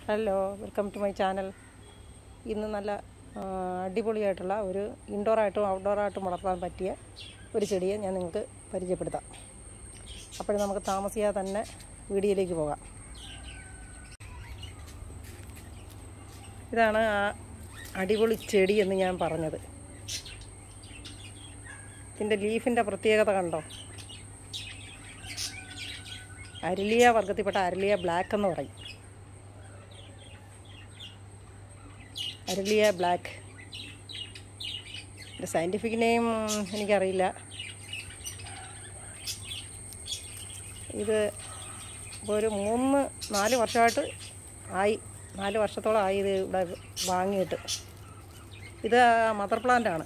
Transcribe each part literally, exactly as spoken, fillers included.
Hello, welcome to my channel. ഇന്ന് നല്ല അടിപൊളിയായിട്ടുള്ള ഒരു ഇൻഡോറായിട്ടും ഔട്ട്ഡോറായിട്ടും വളർത്താൻ പറ്റിയ ഒരു ചെടിയെ ഞാൻ നിങ്ങൾക്ക് പരിചയപ്പെടുത്താം. അപ്പോൾ നമുക്ക് താമസിയാതെ തന്നെ വീഡിയോയിലേക്ക് പോകാം. ഇതാണ് ആ അടിപൊളി ചെടി എന്ന് ഞാൻ പറഞ്ഞത്. ഇതിൻ്റെ ലീഫിൻ്റെ പ്രത്യേകത കണ്ടോ? അരളിയ വർഗത്തിൽപ്പെട്ട അരളിയ ബ്ലാക്ക് എന്ന് പറയും. അരളിയ ബ്ലാക്ക്. ഇതിൻ്റെ സയൻറ്റിഫിക് നെയിം എനിക്കറിയില്ല. ഇത് ഇപ്പോൾ ഒരു മൂന്ന് നാല് വർഷമായിട്ട് ആയി നാല് വർഷത്തോളം ആയി ഇത് ഇവിടെ വാങ്ങിയിട്ട്. ഇത് മദർ പ്ലാന്റാണ്.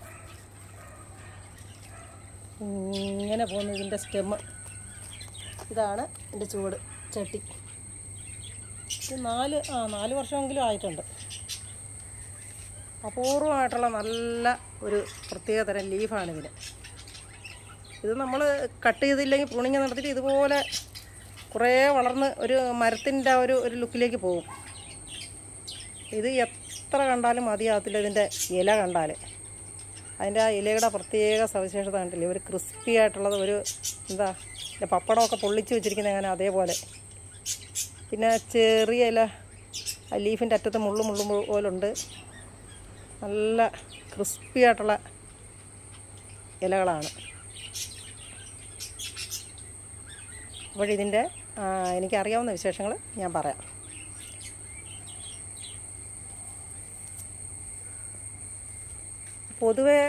ഇങ്ങനെ പോകുന്നു ഇതിൻ്റെ സ്റ്റെമ്മ്. ഇതാണ് എൻ്റെ ചുവട് ചട്ടി. ഇത് നാല് ആ നാല് വർഷമെങ്കിലും ആയിട്ടുണ്ട്. അപൂർവമായിട്ടുള്ള നല്ല ഒരു പ്രത്യേകതരം ലീഫാണിതിന്. ഇത് നമ്മൾ കട്ട് ചെയ്തില്ലെങ്കിൽ പ്രൂണിങ് നടത്തിയിട്ട് ഇതുപോലെ കുറേ വളർന്ന് ഒരു മരത്തിൻ്റെ ഒരു ഒരു ലുക്കിലേക്ക് പോകും. ഇത് എത്ര കണ്ടാലും മതിയാകത്തില്ല. ഇതിൻ്റെ ഇല കണ്ടാൽ അതിൻ്റെ ആ ഇലയുടെ പ്രത്യേക സവിശേഷത കണ്ടില്ലേ? ഒരു ക്രിസ്പി ആയിട്ടുള്ളത്, ഒരു എന്താ പപ്പടമൊക്കെ പൊള്ളിച്ച് വെച്ചിരിക്കുന്നത് അങ്ങനെ അതേപോലെ. പിന്നെ ചെറിയ ഇല ആ ലീഫിൻ്റെ അറ്റത്ത് മുള്ളു മുള്ളു പോലുണ്ട്. നല്ല ക്രിസ്പി ആയിട്ടുള്ള ഇലകളാണ്. അപ്പോഴിതിൻ്റെ എനിക്കറിയാവുന്ന വിശേഷങ്ങൾ ഞാൻ പറയാം. പൊതുവേ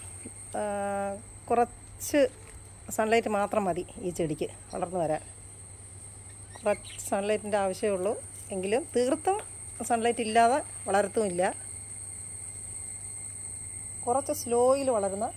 കുറച്ച് സൺലൈറ്റ് മാത്രം മതി ഈ ചെടിക്ക് വളർന്നു വരാൻ. കുറച്ച് സൺലൈറ്റിൻ്റെ ആവശ്യമേ ഉള്ളൂ. എങ്കിലും തീർത്തും സൺലൈറ്റ് ഇല്ലാതെ വളർത്തുമില്ല. കുറച്ച് സ്ലോയിൽ വളരുന്ന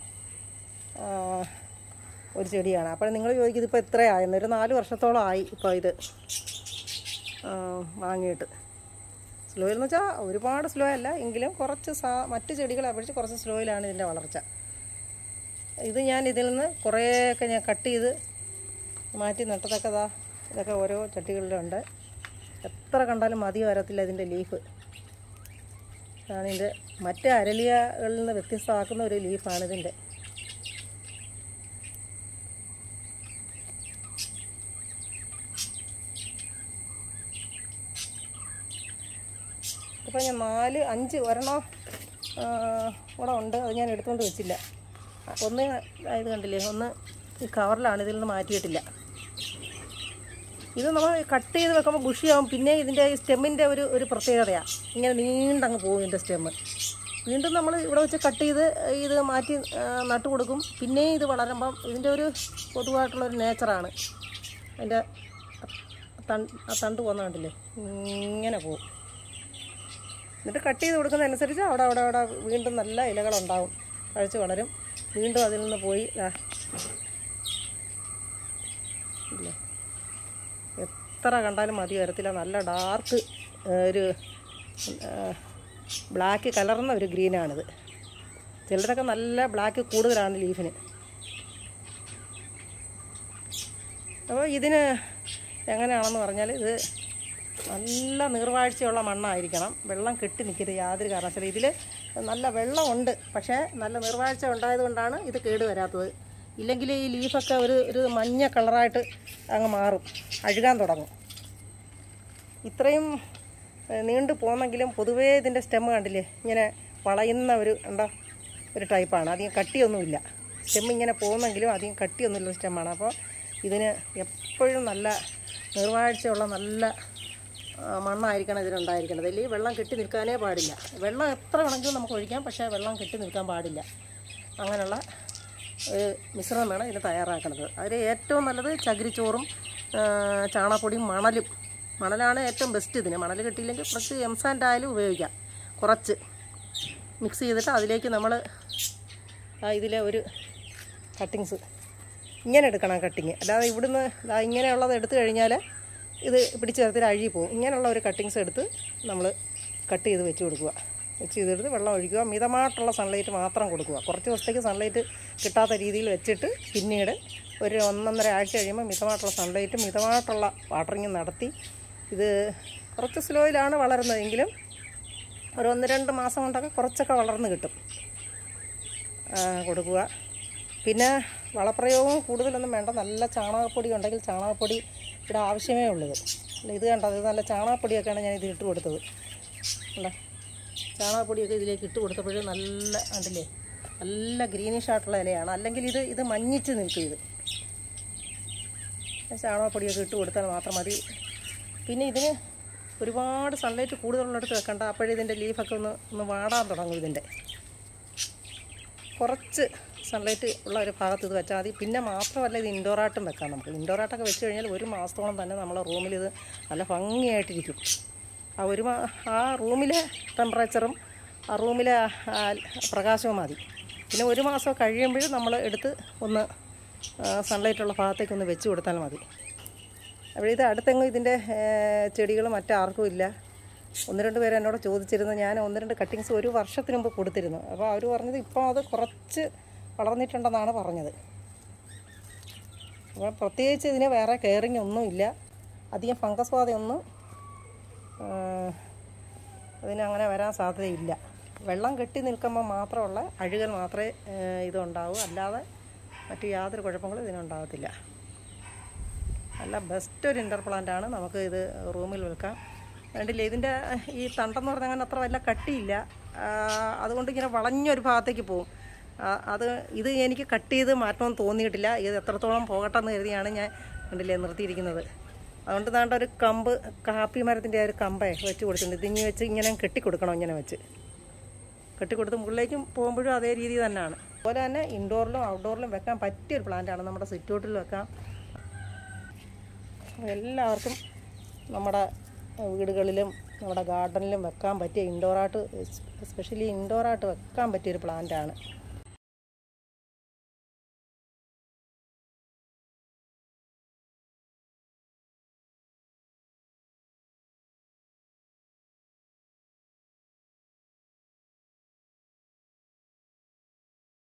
ഒരു ചെടിയാണ്. അപ്പോൾ നിങ്ങൾ ചോദിക്കും ഇതിപ്പോൾ എത്രയായെന്ന്. ഒരു നാല് വർഷത്തോളം ആയി ഇപ്പോൾ ഇത് വാങ്ങിയിട്ട്. സ്ലോയിൽ എന്ന് വെച്ചാൽ ഒരുപാട് സ്ലോ അല്ല, എങ്കിലും കുറച്ച് സാ മറ്റ് ചെടികളെ അപേക്ഷിച്ച് കുറച്ച് സ്ലോയിലാണ് ഇതിൻ്റെ വളർച്ച. ഇത് ഞാൻ ഇതിൽ നിന്ന് കുറേയൊക്കെ ഞാൻ കട്ട് ചെയ്ത് മാറ്റി നട്ടതൊക്കെതാ ഇതൊക്കെ ഓരോ ചട്ടികളിലുണ്ട്. എത്ര കണ്ടാലും മതി വരത്തില്ല ഇതിൻ്റെ ലീഫ്. ആണ് ഇതിൻ്റെ മറ്റ് അരളിയകളിൽ നിന്ന് വ്യത്യസ്തമാക്കുന്ന ഒരു ലീഫാണ് ഇതിൻ്റെ. ഇപ്പം ഞാൻ നാല് അഞ്ച് ഒരെണ്ണം കൂടെ ഉണ്ട്. അത് ഞാൻ എടുത്തുകൊണ്ട് വെച്ചില്ല. ഒന്ന് ഇത് കണ്ടില്ലേ, ഒന്ന് ഈ കവറിലാണ്, ഇതിൽ നിന്ന് മാറ്റിയിട്ടില്ല. ഇത് നമ്മൾ കട്ട് ചെയ്ത് വെക്കുമ്പോൾ ബുഷിയാവും. പിന്നെ ഇതിൻ്റെ ഈ സ്റ്റെമ്മിൻ്റെ ഒരു ഒരു പ്രത്യേകതയാണ്. ഇങ്ങനെ നീണ്ടങ്ങ് പോകും ഇതിൻ്റെ സ്റ്റെമ്മ്. വീണ്ടും നമ്മൾ ഇവിടെ വെച്ച് കട്ട് ചെയ്ത് ഇത് മാറ്റി നട്ടു കൊടുക്കും. പിന്നെയും ഇത് വളരുമ്പം ഇതിൻ്റെ ഒരു പൊതുവായിട്ടുള്ളൊരു നേച്ചറാണ്. അതിൻ്റെ തണ്ട് ആ തണ്ട് പോകുന്ന കണ്ടില്ലേ, ഇങ്ങനെ പോകും. എന്നിട്ട് കട്ട് ചെയ്ത് കൊടുക്കുന്നതനുസരിച്ച് അവിടെ അവിടെ അവിടെ വീണ്ടും നല്ല ഇലകളുണ്ടാവും, കഴിച്ച് വളരും. വീണ്ടും അതിൽ നിന്ന് പോയി ഇല്ലേ, എത്ര കണ്ടാലും മതി വരത്തില്ല. നല്ല ഡാർക്ക് ഒരു ബ്ലാക്ക് കലർന്ന ഒരു ഗ്രീനാണിത്. ചിലരൊക്കെ നല്ല ബ്ലാക്ക് കൂടുതലാണ് ലീഫിന്. അപ്പോൾ ഇതിന് എങ്ങനെയാണെന്ന് പറഞ്ഞാൽ, ഇത് നല്ല നീർവാഴ്ചയുള്ള മണ്ണായിരിക്കണം. വെള്ളം കെട്ടി നിൽക്കരുത് യാതൊരു കാരണവശാലും. ഇതിൽ നല്ല വെള്ളമുണ്ട്, പക്ഷേ നല്ല നീർവാഴ്ച ഉണ്ടായതുകൊണ്ടാണ് ഇത് കേട് വരാത്തത്. ഇല്ലെങ്കിൽ ഈ ലീഫൊക്കെ ഒരു ഒരു മഞ്ഞ കളറായിട്ട് അങ്ങ് മാറും, അഴുകാൻ തുടങ്ങും. ഇത്രയും നീണ്ടു പോന്നെങ്കിലും പൊതുവേ ഇതിൻ്റെ സ്റ്റെമ്മ് കണ്ടില്ലേ, ഇങ്ങനെ വളയുന്ന ഒരു എന്താ ഒരു ടൈപ്പാണ്. അധികം കട്ടിയൊന്നുമില്ല. സ്റ്റെമ്മ് ഇങ്ങനെ പോകുന്നെങ്കിലും അധികം കട്ടിയൊന്നുമില്ല സ്റ്റെമ്മാണ്. അപ്പോൾ ഇതിന് എപ്പോഴും നല്ല നീർവാഴ്ചയുള്ള നല്ല മണ്ണായിരിക്കണം ഇതിനുണ്ടായിരിക്കേണ്ടത്. അല്ലെങ്കിൽ വെള്ളം കെട്ടി നിൽക്കാനേ പാടില്ല. വെള്ളം എത്ര വേണമെങ്കിലും നമുക്ക് ഒഴിക്കാം, പക്ഷേ വെള്ളം കെട്ടി നിൽക്കാൻ പാടില്ല. അങ്ങനെയുള്ള ഒരു മിശ്രണം വേണം ഇതിന് തയ്യാറാക്കുന്നത്. അതിൽ ഏറ്റവും നല്ലത് ചകിരിച്ചോറും ചാണകപ്പൊടിയും മണലും. മണലാണ് ഏറ്റവും ബെസ്റ്റ് ഇതിന്. മണൽ കിട്ടിയില്ലെങ്കിൽ കുറച്ച് എംസാൻഡ് ആയാലും ഉപയോഗിക്കാം. കുറച്ച് മിക്സ് ചെയ്തിട്ട് അതിലേക്ക് നമ്മൾ ഇതിലെ ഒരു കട്ടിങ്സ് ഇങ്ങനെ എടുക്കണം കട്ടിങ്. അല്ലാതെ ഇവിടുന്ന് ഇങ്ങനെയുള്ളത് എടുത്തു കഴിഞ്ഞാൽ ഇത് പിടിച്ച് തരത്തിൽ അഴുകി പോകും. ഇങ്ങനെയുള്ള ഒരു കട്ടിങ്സ് എടുത്ത് നമ്മൾ കട്ട് ചെയ്ത് വെച്ച് കൊടുക്കുക. വെച്ച് ചെയ്തെടുത്ത് വെള്ളം ഒഴിക്കുക. മിതമായിട്ടുള്ള സൺലൈറ്റ് മാത്രം കൊടുക്കുക. കുറച്ച് ദിവസത്തേക്ക് സൺലൈറ്റ് കിട്ടാത്ത രീതിയിൽ വെച്ചിട്ട് പിന്നീട് ഒരു ഒന്നൊന്നര ആഴ്ച കഴിയുമ്പോൾ മിതമായിട്ടുള്ള സൺലൈറ്റ് മിതമായിട്ടുള്ള വാട്ടറിങ് നടത്തി ഇത് കുറച്ച് സ്ലോയിലാണ് വളരുന്നതെങ്കിലും ഒരു ഒന്ന് രണ്ട് മാസം കൊണ്ടൊക്കെ കുറച്ചൊക്കെ വളർന്ന് കിട്ടും. കൊടുക്കുക. പിന്നെ വളപ്രയോഗവും കൂടുതലൊന്നും വേണ്ട. നല്ല ചാണകപ്പൊടി ഉണ്ടെങ്കിൽ ചാണകപ്പൊടി ഇവിടെ ആവശ്യമേ ഉള്ളത്. അല്ല ഇത് കണ്ടത്, ഇത് നല്ല ചാണകപ്പൊടിയൊക്കെയാണ് ഞാൻ ഇത് ഇട്ട് കൊടുത്തത്. അല്ല ചാണകപ്പൊടിയൊക്കെ ഇതിലേക്ക് ഇട്ട് കൊടുത്തപ്പോഴും നല്ല കണ്ടില്ലേ, നല്ല ഗ്രീനിഷ് ആയിട്ടുള്ള ഇലയാണ്. അല്ലെങ്കിൽ ഇത് ഇത് മഞ്ഞിച്ച് നിൽക്കും. ഇത് ചാണകപ്പൊടിയൊക്കെ ഇട്ട് കൊടുത്താൽ മാത്രം മതി. പിന്നെ ഇതിന് ഒരുപാട് സൺലൈറ്റ് കൂടുതലുള്ളിടത്ത് വെക്കണ്ട. അപ്പോഴിതിൻ്റെ ലീഫൊക്കെ ഒന്ന് ഒന്ന് വാടാൻ തുടങ്ങും. ഇതിൻ്റെ കുറച്ച് സൺലൈറ്റ് ഉള്ള ഒരു ഭാഗത്ത് ഇത് വെച്ചാൽ മതി. പിന്നെ മാത്രമല്ല ഇത് ഇൻഡോറായിട്ടും വെക്കാം നമുക്ക്. ഇൻഡോറായിട്ടൊക്കെ വെച്ച് കഴിഞ്ഞാൽ ഒരു മാസത്തോളം തന്നെ നമ്മളെ റൂമിൽ ഇത് നല്ല ഭംഗിയായിട്ടിരിക്കും. ആ ഒരു മാ ആ റൂമിലെ ടെമ്പറേച്ചറും ആ റൂമിലെ പ്രകാശവും മതി. പിന്നെ ഒരു മാസം കഴിയുമ്പോഴും നമ്മൾ എടുത്ത് ഒന്ന് സൺലൈറ്റുള്ള ഭാഗത്തേക്കൊന്ന് വെച്ച് കൊടുത്താൽ മതി. അപ്പോൾ ഇത് അടുത്തെങ്ങും ഇതിൻ്റെ ചെടികൾ മറ്റാർക്കും ഇല്ല. ഒന്ന് രണ്ട് പേര് എന്നോട് ചോദിച്ചിരുന്നു. ഞാൻ ഒന്ന് രണ്ട് കട്ടിങ്സ് ഒരു വർഷത്തിന് മുമ്പ് കൊടുത്തിരുന്നു. അപ്പോൾ അവർ പറഞ്ഞത് ഇപ്പോൾ അത് കുറച്ച് വളർന്നിട്ടുണ്ടെന്നാണ് പറഞ്ഞത്. അപ്പോൾ പ്രത്യേകിച്ച് ഇതിന് വേറെ കെയറിങ് ഒന്നുമില്ല. അധികം ഫംഗസ് ബാധയൊന്നും അതിനങ്ങനെ വരാൻ സാധ്യതയില്ല. വെള്ളം കെട്ടി നിൽക്കുമ്പോൾ മാത്രമുള്ള അഴുകൽ മാത്രമേ ഇതുണ്ടാവൂ. അല്ലാതെ മറ്റു യാതൊരു കുഴപ്പങ്ങളും ഇതിനുണ്ടാകത്തില്ല. നല്ല ബെസ്റ്റ് ഒരു ഇൻഡോർ പ്ലാന്റാണ്. നമുക്ക് ഇത് റൂമിൽ വെക്കാം. വേണ്ടില്ല, ഇതിൻ്റെ ഈ തണ്ടെന്ന് പറഞ്ഞാൽ അങ്ങനെ അത്ര വല്ല കട്ടിയില്ല. അതുകൊണ്ട് ഇങ്ങനെ വളഞ്ഞൊരു ഭാഗത്തേക്ക് പോകും. അത് ഇത് എനിക്ക് കട്ട് ചെയ്ത് മാറ്റമൊന്നും തോന്നിയിട്ടില്ല. ഇത് എത്രത്തോളം പോകട്ടെ എന്ന് കരുതിയാണ് ഞാൻ കണ്ടില്ലേ നിർത്തിയിരിക്കുന്നത്. അതുകൊണ്ട് താണ്ട ഒരു കമ്പ്, കാപ്പി മരത്തിൻ്റെ ആ ഒരു കമ്പേ വെച്ച് കൊടുത്തിട്ടുണ്ട്. ഇതിങ്ങി വെച്ച് ഇങ്ങനെ കെട്ടിക്കൊടുക്കണം. ഇങ്ങനെ വെച്ച് കെട്ടിക്കൊടുത്ത് മുകളിലേക്കും പോകുമ്പോഴും അതേ രീതി തന്നെയാണ്. അതുപോലെ തന്നെ ഇൻഡോറിലും ഔട്ട്ഡോറിലും വെക്കാൻ പറ്റിയൊരു പ്ലാന്റാണ്. നമ്മുടെ സിറ്റൗട്ടിൽ വെക്കാം. എല്ലാവർക്കും നമ്മുടെ വീടുകളിലും നമ്മുടെ ഗാർഡനിലും വെക്കാൻ പറ്റിയ ഇൻഡോറായിട്ട്, എസ്പെഷ്യലി ഇൻഡോറായിട്ട് വെക്കാൻ പറ്റിയൊരു പ്ലാന്റാണ്.